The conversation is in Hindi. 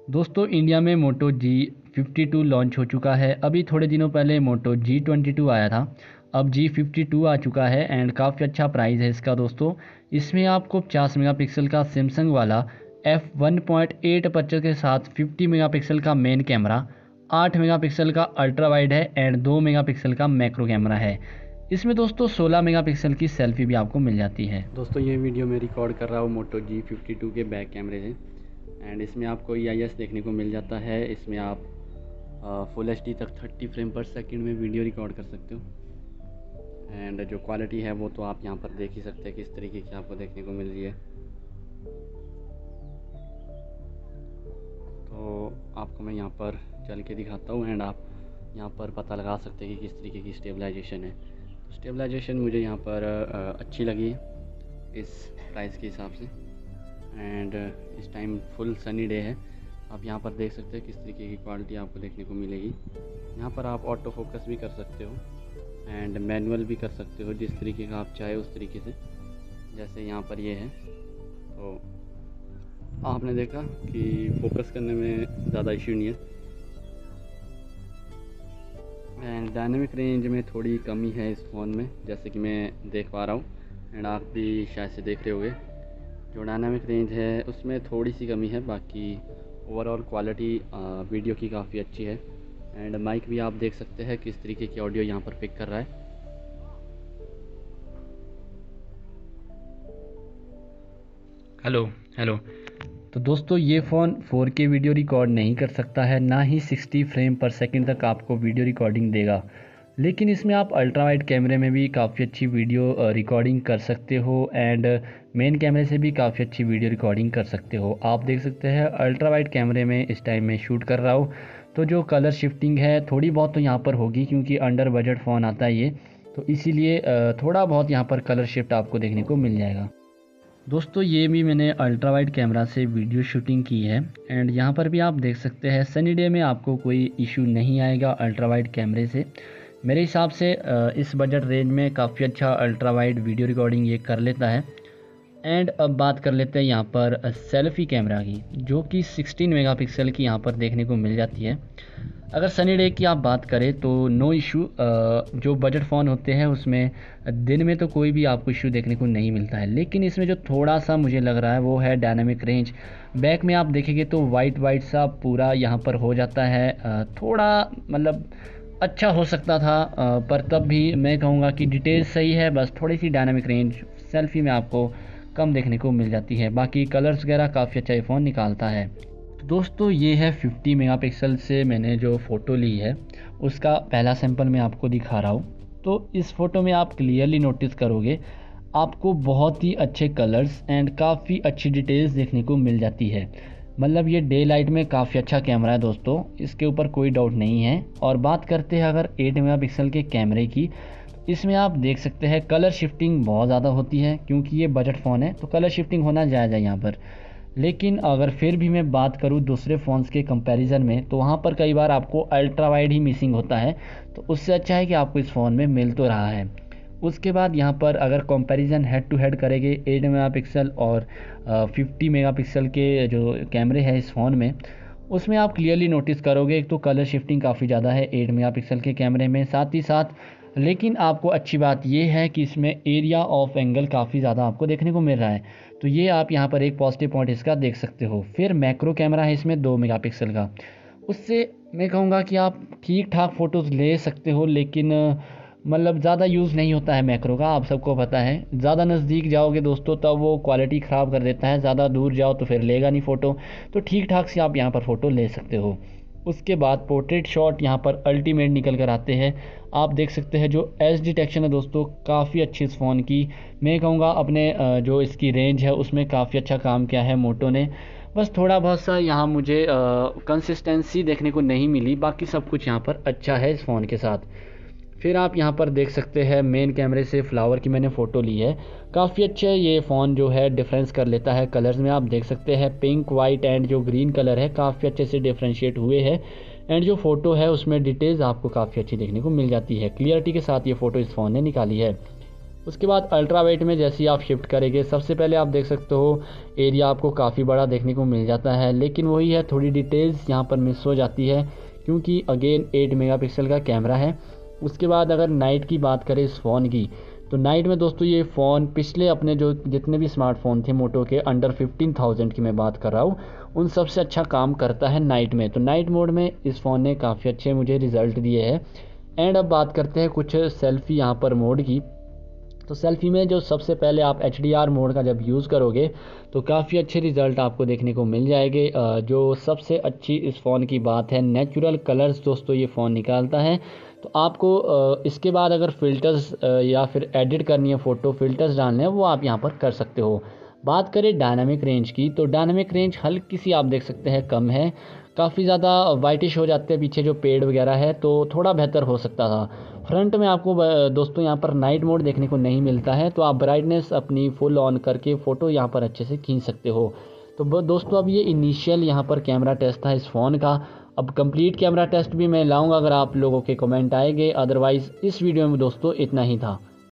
दोस्तों इंडिया में मोटो G52 लॉन्च हो चुका है। अभी थोड़े दिनों पहले मोटो G22 आया था। अब G52 आ चुका है एंड काफ़ी अच्छा प्राइस है इसका दोस्तों। इसमें आपको 50 मेगापिक्सल का सैमसंग वाला f1.8 अपर्चर के साथ 50 मेगापिक्सल का मेन कैमरा, 8 मेगापिक्सल का अल्ट्रा वाइड है एंड 2 मेगापिक्सल का मैक्रो कैमरा है। इसमें दोस्तों 16 मेगापिक्सल की सेल्फी भी आपको मिल जाती है। दोस्तों ये वीडियो मैं रिकॉर्ड कर रहा हूँ मोटो G52 के बैक कैमरे से एंड इसमें आपको EIS देखने को मिल जाता है। इसमें आप फुल HD तक 30 फ्रेम पर सेकंड में वीडियो रिकॉर्ड कर सकते हो एंड जो क्वालिटी है वो तो आप यहाँ पर देख ही सकते हैं किस तरीके की आपको देखने को मिल रही है। तो आपको मैं यहाँ पर चल के दिखाता हूँ एंड आप यहाँ पर पता लगा सकते हैं कि किस तरीके की स्टेबलाइजेशन है। तो स्टेबलाइजेशन मुझे यहाँ पर अच्छी लगी इस प्राइस के हिसाब से एंड इस टाइम फुल सनी डे है। आप यहाँ पर देख सकते हैं किस तरीके की क्वालिटी आपको देखने को मिलेगी। यहाँ पर आप ऑटो फोकस भी कर सकते हो एंड मैनुअल भी कर सकते हो, जिस तरीके का आप चाहे उस तरीके से। जैसे यहाँ पर ये है तो आपने देखा कि फोकस करने में ज़्यादा इश्यू नहीं है एंड डायनामिक रेंज में थोड़ी कमी है इस फ़ोन में, जैसे कि मैं देख पा रहा हूँ एंड आप भी शायद से देख रहे होंगे। जो डायनामिक रेंज है उसमें थोड़ी सी कमी है, बाकी ओवरऑल क्वालिटी वीडियो की काफ़ी अच्छी है एंड माइक भी आप देख सकते हैं किस तरीके की ऑडियो यहाँ पर पिक कर रहा है। Hello hello. तो दोस्तों ये फ़ोन 4K वीडियो रिकॉर्ड नहीं कर सकता है, ना ही 60 फ्रेम पर सेकंड तक आपको वीडियो रिकॉर्डिंग देगा, लेकिन इसमें आप अल्ट्रा वाइड कैमरे में भी काफ़ी अच्छी वीडियो रिकॉर्डिंग कर सकते हो एंड मेन कैमरे से भी काफ़ी अच्छी वीडियो रिकॉर्डिंग कर सकते हो। आप देख सकते हैं अल्ट्रा वाइड कैमरे में इस टाइम में शूट कर रहा हूँ, तो जो कलर शिफ्टिंग है थोड़ी बहुत तो यहाँ पर होगी, क्योंकि अंडर बजट फ़ोन आता है ये, तो इसीलिए थोड़ा बहुत यहाँ पर कलर शिफ्ट आपको देखने को मिल जाएगा। दोस्तों ये भी मैंने अल्ट्रा वाइड कैमरा से वीडियो शूटिंग की है एंड यहाँ पर भी आप देख सकते हैं सनी डे में आपको कोई इशू नहीं आएगा अल्ट्रा वाइड कैमरे से। मेरे हिसाब से इस बजट रेंज में काफ़ी अच्छा अल्ट्रा वाइड वीडियो रिकॉर्डिंग ये कर लेता है। एंड अब बात कर लेते हैं यहाँ पर सेल्फ़ी कैमरा की, जो कि 16 मेगापिक्सल की यहाँ पर देखने को मिल जाती है। अगर सनी डे की आप बात करें तो नो इशू, जो बजट फ़ोन होते हैं उसमें दिन में तो कोई भी आपको इशू देखने को नहीं मिलता है, लेकिन इसमें जो थोड़ा सा मुझे लग रहा है वो है डायनामिक रेंज। बैक में आप देखेंगे तो वाइट सा पूरा यहाँ पर हो जाता है, थोड़ा मतलब अच्छा हो सकता था, पर तब भी मैं कहूँगा कि डिटेल सही है, बस थोड़ी सी डायनामिक रेंज सेल्फ़ी में आपको कम देखने को मिल जाती है। बाकी कलर्स वगैरह काफ़ी अच्छा ये फ़ोन निकालता है। तो दोस्तों ये है 50 मेगापिक्सल से मैंने जो फ़ोटो ली है उसका पहला सैंपल मैं आपको दिखा रहा हूँ। तो इस फ़ोटो में आप क्लियरली नोटिस करोगे आपको बहुत ही अच्छे कलर्स एंड काफ़ी अच्छी डिटेल्स देखने को मिल जाती है। मतलब ये डे लाइट में काफ़ी अच्छा कैमरा है दोस्तों, इसके ऊपर कोई डाउट नहीं है। और बात करते हैं अगर 8 मेगापिक्सल के कैमरे की, इसमें आप देख सकते हैं कलर शिफ्टिंग बहुत ज़्यादा होती है, क्योंकि ये बजट फ़ोन है तो कलर शिफ्टिंग होना जायज़ है यहाँ पर। लेकिन अगर फिर भी मैं बात करूँ दूसरे फ़ोन्स के कंपैरिजन में, तो वहाँ पर कई बार आपको अल्ट्रा वाइड ही मिसिंग होता है, तो उससे अच्छा है कि आपको इस फ़ोन में मिल तो रहा है। उसके बाद यहाँ पर अगर कंपैरिजन हेड टू हेड करेंगे 8 मेगापिक्सल और 50 मेगापिक्सल के जो कैमरे हैं इस फ़ोन में, उसमें आप क्लियरली नोटिस करोगे एक तो कलर शिफ्टिंग काफ़ी ज़्यादा है 8 मेगापिक्सल के कैमरे में, साथ ही साथ लेकिन आपको अच्छी बात ये है कि इसमें एरिया ऑफ एंगल काफ़ी ज़्यादा आपको देखने को मिल रहा है, तो ये आप यहाँ पर एक पॉजिटिव पॉइंट इसका देख सकते हो। फिर मैक्रो कैमरा है इसमें 2 मेगापिक्सल का, उससे मैं कहूँगा कि आप ठीक ठाक फ़ोटोज़ ले सकते हो, लेकिन मतलब ज़्यादा यूज़ नहीं होता है मैक्रो का, आप सबको पता है। ज़्यादा नज़दीक जाओगे दोस्तों तब वो क्वालिटी ख़राब कर देता है, ज़्यादा दूर जाओ तो फिर लेगा नहीं फ़ोटो, तो ठीक ठाक से आप यहाँ पर फ़ोटो ले सकते हो। उसके बाद पोर्ट्रेट शॉट यहाँ पर अल्टीमेट निकल कर आते हैं। आप देख सकते हैं जो एज डिटेक्शन है दोस्तों काफ़ी अच्छी इस फ़ोन की, मैं कहूँगा अपने जो इसकी रेंज है उसमें काफ़ी अच्छा काम किया है मोटो ने। बस थोड़ा बहुत सा यहाँ मुझे कंसिस्टेंसी देखने को नहीं मिली, बाकी सब कुछ यहाँ पर अच्छा है इस फ़ोन के साथ। फिर आप यहाँ पर देख सकते हैं मेन कैमरे से फ्लावर की मैंने फ़ोटो ली है, काफ़ी अच्छे ये फ़ोन जो है डिफरेंस कर लेता है कलर्स में। आप देख सकते हैं पिंक, वाइट एंड जो ग्रीन कलर है काफ़ी अच्छे से डिफ्रेंशिएट हुए हैं एंड जो फ़ोटो है उसमें डिटेल्स आपको काफ़ी अच्छी देखने को मिल जाती है। क्लियरिटी के साथ ये फ़ोटो इस फ़ोन ने निकाली है। उसके बाद अल्ट्रा वाइड में जैसे ही आप शिफ्ट करेंगे, सबसे पहले आप देख सकते हो एरिया आपको काफ़ी बड़ा देखने को मिल जाता है, लेकिन वही है थोड़ी डिटेल्स यहाँ पर मिस हो जाती है क्योंकि अगेन 8 मेगापिक्सल का कैमरा है। उसके बाद अगर नाइट की बात करें इस फ़ोन की, तो नाइट में दोस्तों ये फ़ोन पिछले अपने जो जितने भी स्मार्टफोन थे मोटो के अंडर 15,000 की मैं बात कर रहा हूँ, उन सबसे अच्छा काम करता है नाइट में। तो नाइट मोड में इस फ़ोन ने काफ़ी अच्छे मुझे रिज़ल्ट दिए हैं। एंड अब बात करते हैं कुछ सेल्फ़ी यहाँ पर मोड की। तो सेल्फ़ी में जो सबसे पहले आप HDR मोड का जब यूज़ करोगे तो काफ़ी अच्छे रिज़ल्ट आपको देखने को मिल जाएंगे। जो सबसे अच्छी इस फ़ोन की बात है, नेचुरल कलर्स दोस्तों ये फ़ोन निकालता है। तो आपको इसके बाद अगर फ़िल्टर्स या फिर एडिट करनी है, फ़ोटो फ़िल्टर्स डालने हैं, वो आप यहाँ पर कर सकते हो। बात करें डायनामिक रेंज की, तो डायनामिक रेंज हल्की सी आप देख सकते हैं कम है, काफ़ी ज़्यादा वाइटिश हो जाते हैं पीछे जो पेड़ वगैरह है, तो थोड़ा बेहतर हो सकता था। फ्रंट में आपको दोस्तों यहाँ पर नाइट मोड देखने को नहीं मिलता है, तो आप ब्राइटनेस अपनी फुल ऑन करके फ़ोटो यहाँ पर अच्छे से खींच सकते हो। तो दोस्तों अब ये इनिशियल यहाँ पर कैमरा टेस्ट था इस फ़ोन का। अब कंप्लीट कैमरा टेस्ट भी मैं लाऊंगा अगर आप लोगों के कमेंट आएंगे, अदरवाइज़ इस वीडियो में दोस्तों इतना ही था।